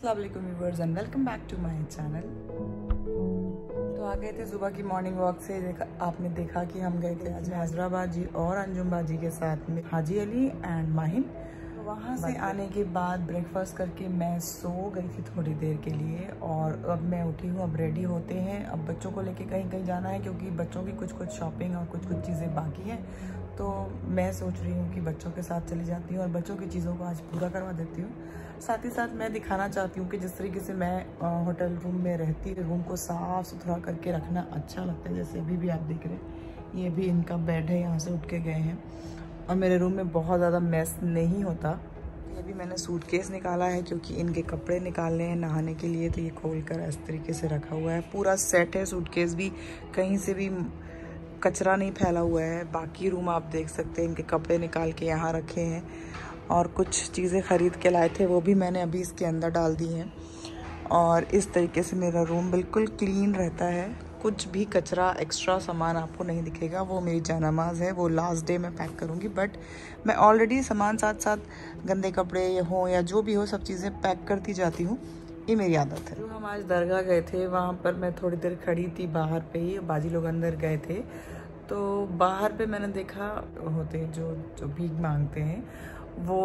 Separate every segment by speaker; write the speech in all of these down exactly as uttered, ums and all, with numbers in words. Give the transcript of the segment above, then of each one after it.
Speaker 1: अस्सलाम वालेकुम viewers and welcome back to my channel. तो आ गए थे सुबह की मॉर्निंग वॉक से। देखा आपने देखा कि हम गए थे आज हैदराबाद जी और अंजुम बाजी के साथ में हाजी अली एंड माहिन। वहाँ से आने के बाद ब्रेकफास्ट करके मैं सो गई थी थोड़ी देर के लिए और अब मैं उठी हूँ। अब रेडी होते हैं, अब बच्चों को लेके कहीं कहीं जाना है क्योंकि बच्चों की कुछ कुछ शॉपिंग और कुछ कुछ चीज़ें बाकी हैं। तो मैं सोच रही हूँ कि बच्चों के साथ चली जाती हूँ और बच्चों की चीज़ों को आज पूरा करवा देती हूँ। साथ ही साथ मैं दिखाना चाहती हूँ कि जिस तरीके से मैं होटल रूम में रहती हूँ, रूम को साफ़ सुथरा करके रखना अच्छा लगता है। जैसे अभी भी आप देख रहे हैं, ये भी इनका बेड है, यहाँ से उठ के गए हैं और मेरे रूम में बहुत ज़्यादा मैस नहीं होता। ये भी मैंने सूटकेस निकाला है क्योंकि इनके कपड़े निकालने हैं नहाने के लिए, तो ये खोल कर इस तरीके से रखा हुआ है। पूरा सेट है, सूटकेस भी कहीं से भी कचरा नहीं फैला हुआ है। बाकी रूम आप देख सकते हैं, इनके कपड़े निकाल के यहाँ रखे हैं और कुछ चीज़ें ख़रीद के लाए थे वो भी मैंने अभी इसके अंदर डाल दी हैं। और इस तरीके से मेरा रूम बिल्कुल क्लीन रहता है, कुछ भी कचरा एक्स्ट्रा सामान आपको नहीं दिखेगा। वो मेरी जानामाज़ है, वो लास्ट डे मैं पैक करूँगी, बट मैं ऑलरेडी सामान साथ साथ गंदे कपड़े हों या जो भी हो सब चीज़ें पैक करती जाती हूँ, ये मेरी आदत है। जो हम आज दरगाह गए थे वहाँ पर मैं थोड़ी देर खड़ी थी बाहर पे ही, बाजी लोग अंदर गए थे। तो बाहर पे मैंने देखा होते जो जो भीख मांगते हैं वो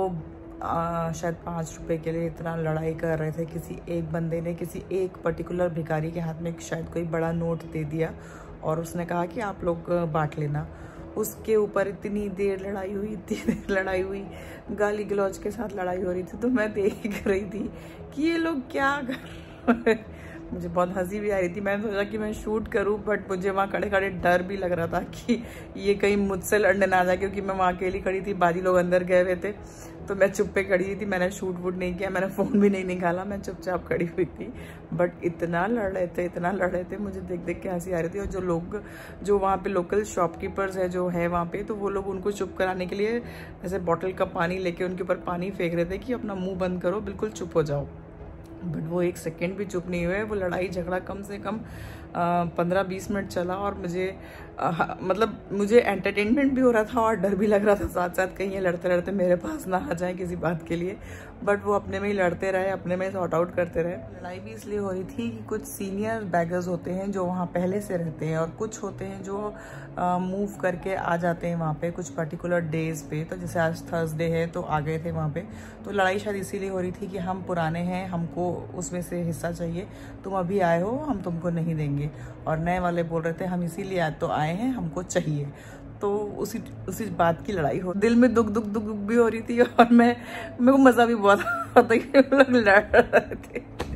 Speaker 1: आ, शायद पाँच रुपए के लिए इतना लड़ाई कर रहे थे। किसी एक बंदे ने किसी एक पर्टिकुलर भिखारी के हाथ में शायद कोई बड़ा नोट दे दिया और उसने कहा कि आप लोग बांट लेना। उसके ऊपर इतनी देर लड़ाई हुई इतनी देर लड़ाई हुई गाली गलौज के साथ लड़ाई हो रही थी। तो मैं देख रही थी कि ये लोग क्या कर मुझे बहुत हंसी भी आ रही थी। मैंने सोचा कि मैं शूट करूं, बट मुझे वहाँ खड़े खड़े डर भी लग रहा था कि ये कहीं मुझसे लड़ने ना आ जाए, क्योंकि मैं वहाँ अकेली खड़ी थी, बाजी लोग अंदर गए हुए थे। तो मैं चुप पे खड़ी थी, मैंने शूट वूट नहीं किया, मैंने फ़ोन भी नहीं निकाला, मैं चुपचाप खड़ी हुई थी। बट इतना लड़ रहे थे इतना लड़ रहे थे मुझे देख देख के हंसी आ रही थी। और जो लोग जो वहाँ पे लोकल शॉपकीपर्स है जो है वहाँ पे, तो वो लोग उनको चुप कराने के लिए ऐसे बॉटल का पानी लेके उनके ऊपर पानी फेंक रहे थे कि अपना मुँह बंद करो, बिल्कुल चुप हो जाओ। बट वो एक सेकेंड भी चुप नहीं हुए। वो लड़ाई झगड़ा कम से कम पंद्रह बीस मिनट चला और मुझे आ, मतलब मुझे एंटरटेनमेंट भी हो रहा था और डर भी लग रहा था साथ साथ, कहीं ये लड़ते लड़ते मेरे पास ना आ जाए किसी बात के लिए। बट वो अपने में ही लड़ते रहे, अपने में सॉर्ट आउट करते रहे। लड़ाई भी इसलिए हो रही थी कि कुछ सीनियर बैगर्स होते हैं जो वहाँ पहले से रहते हैं और कुछ होते हैं जो मूव करके आ जाते हैं वहाँ पे कुछ पर्टिकुलर डेज पे। तो जैसे आज थर्सडे है तो आ गए थे वहाँ पे। तो लड़ाई शायद इसीलिए हो रही थी कि हम पुराने हैं, हमको उसमें से हिस्सा चाहिए, तुम अभी आए हो हम तुमको नहीं देंगे। और नए वाले बोल रहे थे हम इसीलिए आज तो आए हैं, हमको चाहिए। तो उसी उसी बात की लड़ाई हो, दिल में दुख दुख दुख दुख भी हो रही थी और मैं मेरे को मजा भी बहुत आता था कि लोग लड़ रहे थे।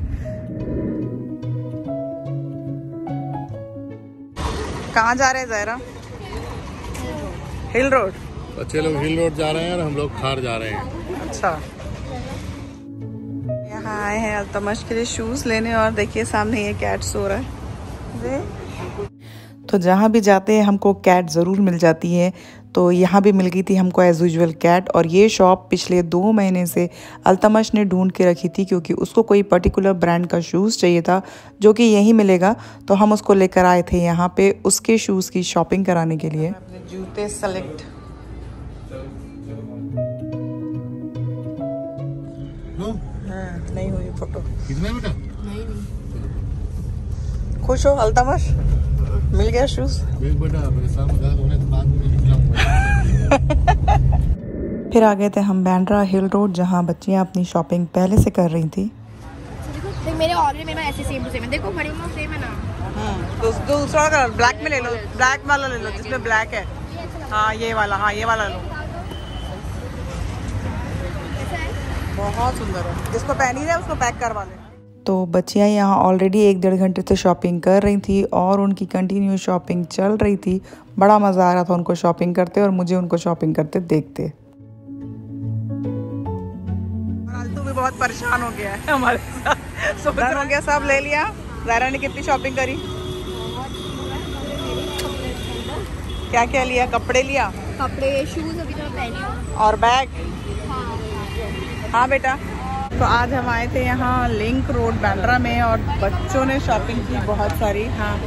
Speaker 1: कहाँ जा रहे हैं ज़ायरा? हिल रोड।
Speaker 2: बच्चे लोग हिल रोड जा रहे हैं और हम लोग खार जा रहे हैं।
Speaker 1: अच्छा, यहाँ आए हैं अल्तमश के लिए शूज लेने और देखिए सामने ये कैट सो रहा है। तो जहाँ भी जाते हैं हमको कैट ज़रूर मिल जाती है। तो यहाँ भी मिल गई थी हमको एज़ यूजुअल कैट। और ये शॉप पिछले दो महीने से अल्तमश ने ढूंढ के रखी थी क्योंकि उसको कोई पर्टिकुलर ब्रांड का शूज़ चाहिए था जो कि यहीं मिलेगा। तो हम उसको लेकर आए थे यहाँ पे उसके शूज़ की शॉपिंग कराने के लिए। अपने जूते सेलेक्ट हाँ, नहीं हुई फोटो।
Speaker 2: कितना बेटा?
Speaker 3: नहीं नहीं
Speaker 1: खुश हो अल्तमश? मिल गया शूज? फिर आ गए थे हम बैंड्रा हिल रोड, जहाँ बच्चियाँ अपनी शॉपिंग पहले से कर रही थी।
Speaker 3: देखो मेरे ऑर्डर में ना ऐसे सेम टू सेम, देखो बड़ी में सेम है ना।
Speaker 1: हम्म, तो दूसरा कलर ब्लैक में ले लो, ब्लैक वाला ले लो जिसमें ब्लैक है। हाँ ये वाला, हाँ ये वाला लो, बहुत सुंदर है। जिसको पहनी है उसको पैक करवा ले। तो बच्चियाँ यहाँ ऑलरेडी एक डेढ़ घंटे से शॉपिंग कर रही थी और उनकी कंटिन्यू शॉपिंग चल रही थी। बड़ा मज़ा आ रहा था उनको शॉपिंग करते और मुझे उनको शॉपिंग करते देखते। आलतू भी बहुत परेशान हो गया है हमारे साथ। सुबह हो गया, सब ले लिया। ज़ायरा ने कितनी शॉपिंग करी? क्या क्या लिया? कपड़े लिया,
Speaker 3: कपड़े शूज अभी तो पहनी हूं
Speaker 1: और बैग। हाँ बेटा। तो आज हम आए थे यहाँ लिंक रोड बैंड्रा में और बच्चों ने शॉपिंग की बहुत सारी। हाँ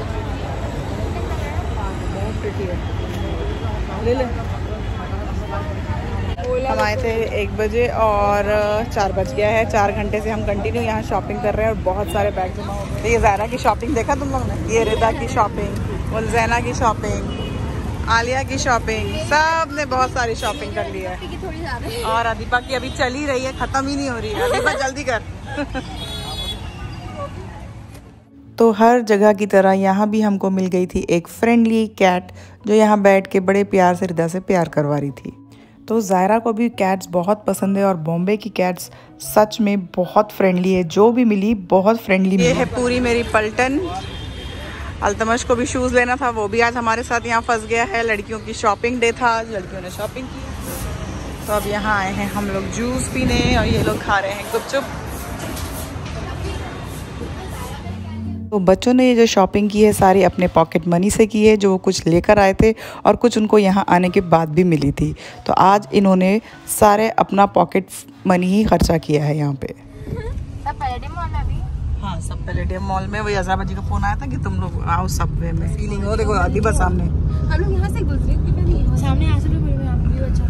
Speaker 1: बहुत प्रिटी है, ले ले। हम आए थे एक बजे और चार बज गया है। चार घंटे से हम कंटिन्यू यहाँ शॉपिंग कर रहे हैं और बहुत सारे बैग जमा हो गए। ये ज़ायरा की शॉपिंग देखा तुम लोग ने? ये रिदा की शॉपिंग, उलज़ैना की शॉपिंग, आलिया की शॉपिंग, सब ने बहुत सारी शॉपिंग कर ली है। और अदीपा की अभी चल ही रही है, ख़त्म ही नहीं हो रही है। अदीपा जल्दी कर। तो हर जगह की तरह यहाँ भी हमको मिल गई थी एक फ्रेंडली कैट जो यहाँ बैठ के बड़े प्यार से रिदा से प्यार करवा रही थी। तो ज़ायरा को भी कैट्स बहुत पसंद है और बॉम्बे की कैट्स सच में बहुत फ्रेंडली है। जो भी मिली बहुत फ्रेंडली मिली। ये है पूरी मेरी पलटन। अल्तमश को भी शूज़ लेना था, वो भी आज हमारे साथ यहाँ फंस गया है। लड़कियों की शॉपिंग डे था, आज लड़कियों ने शॉपिंग की। तो अब यहाँ आए हैं हम लोग जूस पीने और ये लोग खा रहे हैं गुपचुप। तो बच्चों ने ये जो शॉपिंग की है सारी अपने पॉकेट मनी से की है, जो वो कुछ लेकर आए थे और कुछ उनको यहाँ आने के बाद भी मिली थी। तो आज इन्होंने सारे अपना पॉकेट मनी ही खर्चा किया है यहाँ पे।
Speaker 3: सब पैलेडियम मॉल में भी?
Speaker 1: हाँ, सब पैलेडियम मॉल में। वही अज़रा जी का फोन आया था कि तुम लोग आओ सबवे में। फीलिंग हो, देखो अभी बस सामने
Speaker 3: हम लोग यहाँ से गुजरे थे, सामने आ सकते व्यू अच्छा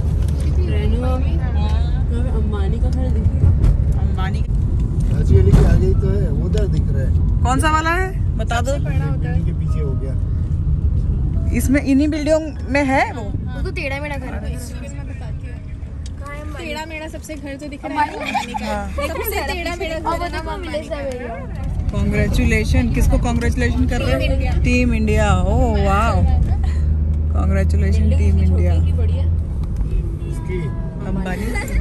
Speaker 3: अंबानी का घर दिखेगा।
Speaker 1: अंबानी
Speaker 2: के आगे तो है, उधर दिख रहा है।
Speaker 1: कौन सा वाला है बता दो?
Speaker 2: बिल्डिंग के पीछे हो गया।
Speaker 1: इसमें इन्हीं बिल्डिंग में है वो।
Speaker 3: वो तो टेढ़ा मेढ़ा घर है। टेढ़ा मेढ़ा सबसे घर तो दिख रहा है। सबसे टेढ़ा मेढ़ा घर।
Speaker 1: कांग्रेचुलेशन। किसको कांग्रेचुलेशन कर रहे हो? Team India. ओह वाह, कांग्रेचुलेशन टीम इंडिया। अंबानी।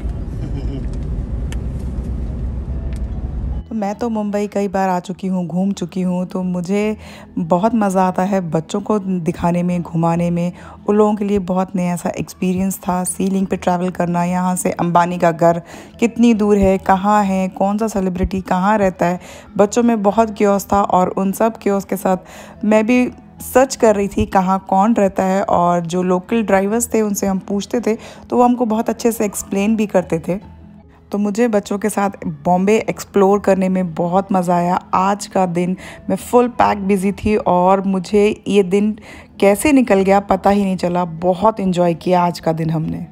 Speaker 1: तो मैं तो मुंबई कई बार आ चुकी हूँ, घूम चुकी हूँ, तो मुझे बहुत मज़ा आता है बच्चों को दिखाने में, घुमाने में। उन लोगों के लिए बहुत नया सा एक्सपीरियंस था सी लिंक पे ट्रैवल करना। यहाँ से अंबानी का घर कितनी दूर है, कहाँ है, कौन सा सेलिब्रिटी कहाँ रहता है। बच्चों में बहुत क्यूरियोस था और उन सब क्यूरियोस के साथ मैं भी सर्च कर रही थी कहाँ कौन रहता है। और जो लोकल ड्राइवर्स थे उनसे हम पूछते थे तो वो हमको बहुत अच्छे से एक्सप्लेन भी करते थे। तो मुझे बच्चों के साथ बॉम्बे एक्सप्लोर करने में बहुत मज़ा आया। आज का दिन मैं फुल पैक बिज़ी थी और मुझे ये दिन कैसे निकल गया पता ही नहीं चला। बहुत एंजॉय किया आज का दिन हमने।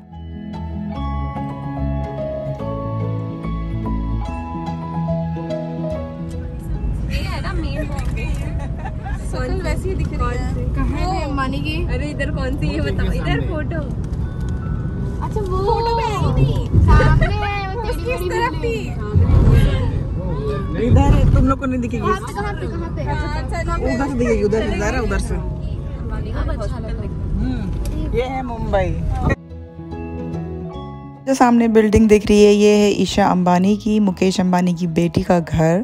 Speaker 3: वैसे ही दिख रही है। कहाँ है अंबानी की? अरे इधर कौन सी है बताओ? इधर फोटो। अच्छा वो फोटो में है ही नहीं, सामने है वो तेरी बड़ी बिल्डिंग।
Speaker 1: इधर है, तुम लोग को नहीं दिखेगी।
Speaker 3: कहाँ पे कहाँ पे कहाँ पे?
Speaker 1: उधर दिखेगी, उधर उधर है, उधर से। ये है मुंबई। जो सामने बिल्डिंग दिख रही है ये है ईशा अंबानी की, मुकेश अंबानी की बेटी का घर।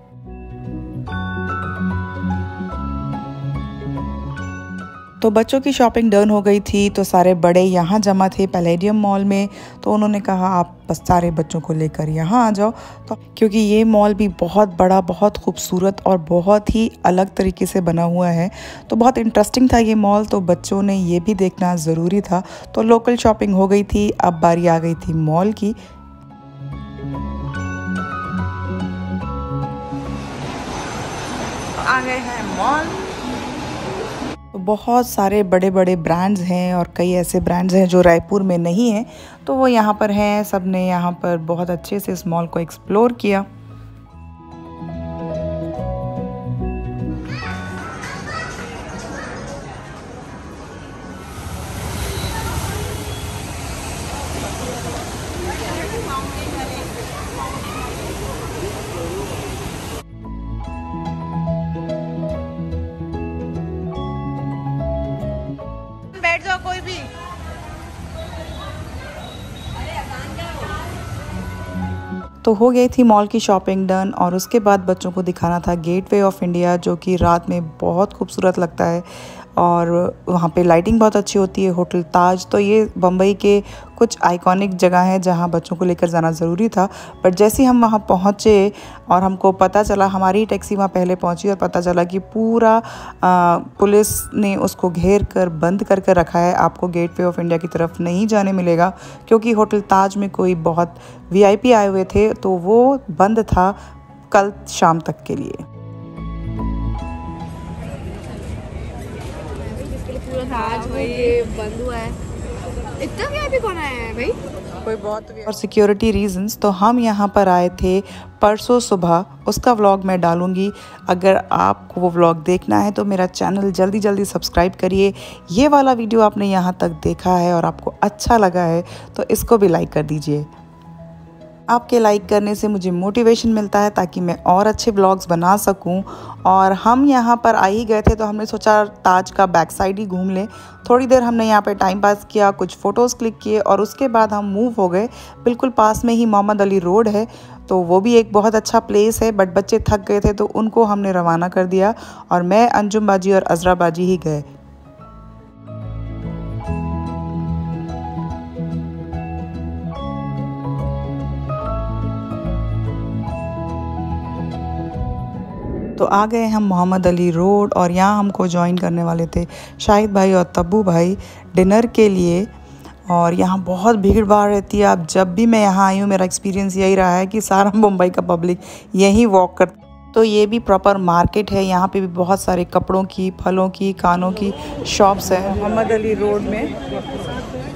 Speaker 1: तो बच्चों की शॉपिंग डन हो गई थी तो सारे बड़े यहाँ जमा थे पैलेडियम मॉल में। तो उन्होंने कहा आप बस सारे बच्चों को लेकर यहाँ आ जाओ। तो क्योंकि ये मॉल भी बहुत बड़ा, बहुत खूबसूरत और बहुत ही अलग तरीके से बना हुआ है, तो बहुत इंटरेस्टिंग था ये मॉल। तो बच्चों ने ये भी देखना ज़रूरी था। तो लोकल शॉपिंग हो गई थी, अब बारी आ गई थी मॉल की। आ गए हैं मॉल। तो बहुत सारे बड़े बड़े ब्रांड्स हैं और कई ऐसे ब्रांड्स हैं जो रायपुर में नहीं हैं, तो वो यहाँ पर हैं। सब ने यहाँ पर बहुत अच्छे से इस मॉल को एक्सप्लोर किया। बैठ जाओ कोई भी। तो हो गई थी मॉल की शॉपिंग डन और उसके बाद बच्चों को दिखाना था गेटवे ऑफ इंडिया, जो कि रात में बहुत खूबसूरत लगता है और वहाँ पे लाइटिंग बहुत अच्छी होती है। होटल ताज, तो ये बम्बई के कुछ आइकॉनिक जगह है जहाँ बच्चों को लेकर जाना ज़रूरी था। बट जैसे हम वहाँ पहुँचे और हमको पता चला, हमारी टैक्सी वहाँ पहले पहुँची और पता चला कि पूरा आ, पुलिस ने उसको घेर कर बंद करके रखा है। आपको गेटवे ऑफ इंडिया की तरफ नहीं जाने मिलेगा क्योंकि होटल ताज में कोई बहुत वीआईपी आए हुए थे, तो वो बंद था कल शाम तक के लिए।
Speaker 3: आज वो ये बंद हुआ है। इतना क्या भी कौन आया है भाई?
Speaker 1: कोई बहुत और सिक्योरिटी रीजंस तो हम यहाँ पर आए थे परसों सुबह। उसका व्लॉग मैं डालूंगी। अगर आपको वो व्लॉग देखना है तो मेरा चैनल जल्दी जल्दी सब्सक्राइब करिए। ये वाला वीडियो आपने यहाँ तक देखा है और आपको अच्छा लगा है तो इसको भी लाइक कर दीजिए। आपके लाइक करने से मुझे मोटिवेशन मिलता है ताकि मैं और अच्छे व्लॉग्स बना सकूं। और हम यहाँ पर आ ही गए थे तो हमने सोचा ताज का बैक साइड ही घूम लें। थोड़ी देर हमने यहाँ पे टाइम पास किया, कुछ फ़ोटोज़ क्लिक किए और उसके बाद हम मूव हो गए। बिल्कुल पास में ही मोहम्मद अली रोड है तो वो भी एक बहुत अच्छा प्लेस है। बट बच्चे थक गए थे तो उनको हमने रवाना कर दिया और मैं, अंजुम बाजी और अजरा बाजी ही गए। तो आ गए हम मोहम्मद अली रोड और यहाँ हमको ज्वाइन करने वाले थे शाहिद भाई और तब्बू भाई डिनर के लिए। और यहाँ बहुत भीड़ भाड़ रहती है। अब जब भी मैं यहाँ आई हूँ मेरा एक्सपीरियंस यही रहा है कि सारा मुंबई का पब्लिक यहीं वॉक कर। तो ये भी प्रॉपर मार्केट है। यहाँ पे भी बहुत सारे कपड़ों की, फलों की, कानों की शॉप्स है मोहम्मद अली रोड में।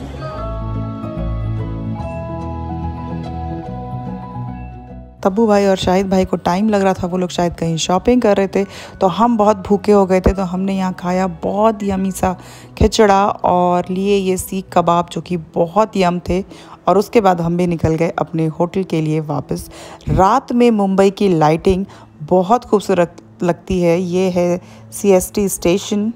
Speaker 1: तब्बू भाई और शाहिद भाई को टाइम लग रहा था, वो लोग शायद कहीं शॉपिंग कर रहे थे। तो हम बहुत भूखे हो गए थे तो हमने यहाँ खाया बहुत यमी सा खिचड़ा और लिए ये सीख कबाब जो कि बहुत यम थे। और उसके बाद हम भी निकल गए अपने होटल के लिए वापस। रात में मुंबई की लाइटिंग बहुत खूबसूरत लगती है। ये है सी एस टी स्टेशन।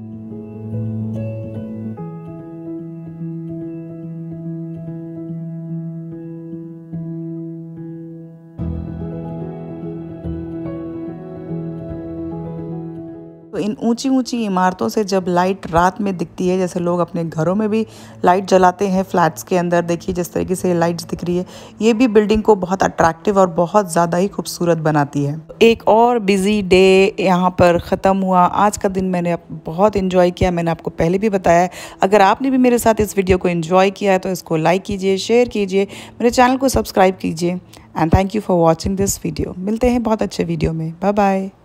Speaker 1: तो इन ऊंची ऊंची इमारतों से जब लाइट रात में दिखती है, जैसे लोग अपने घरों में भी लाइट जलाते हैं फ्लैट्स के अंदर, देखिए जिस तरीके से लाइट्स दिख रही है, ये भी बिल्डिंग को बहुत अट्रैक्टिव और बहुत ज़्यादा ही खूबसूरत बनाती है। एक और बिजी डे यहाँ पर ख़त्म हुआ। आज का दिन मैंने बहुत इन्जॉय किया, मैंने आपको पहले भी बताया। अगर आपने भी मेरे साथ इस वीडियो को इन्जॉय किया है तो इसको लाइक कीजिए, शेयर कीजिए, मेरे चैनल को सब्सक्राइब कीजिए। And thank you for watching this video. मिलते हैं बहुत अच्छे वीडियो में। Bye bye.